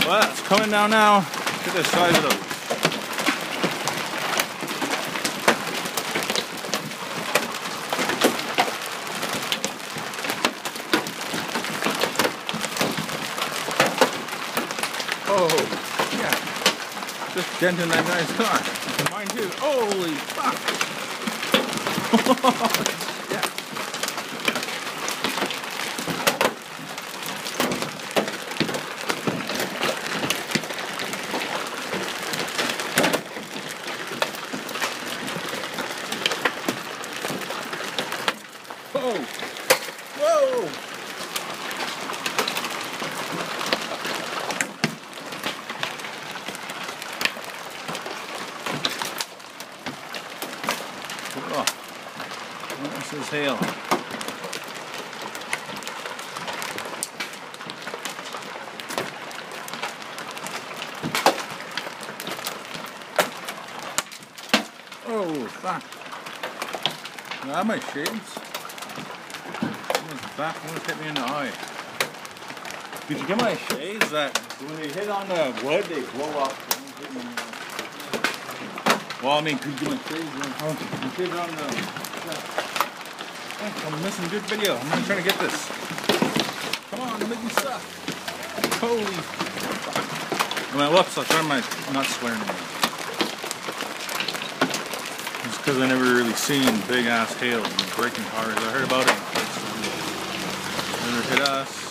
Well, it's coming down now. Look at the size of those. Oh, yeah. Just denting that guy's car. Mine too. Holy fuck. Yeah. Whoa. Whoa. Oh, this is hail. Oh, fuck. I have my shades. That almost hit me in the eye. Did you get my shades that when they hit on the wood, they blow up? Well, I mean, could you get my shades? My shades are on the... I'm missing a good video. I'm not trying to get this. Come on, don't make me suck. Holy fuck. I mean, whoops, I'll try my... I'm not swearing anymore. It's because I never really seen big ass hail and breaking cars. I heard about it. Never hit us.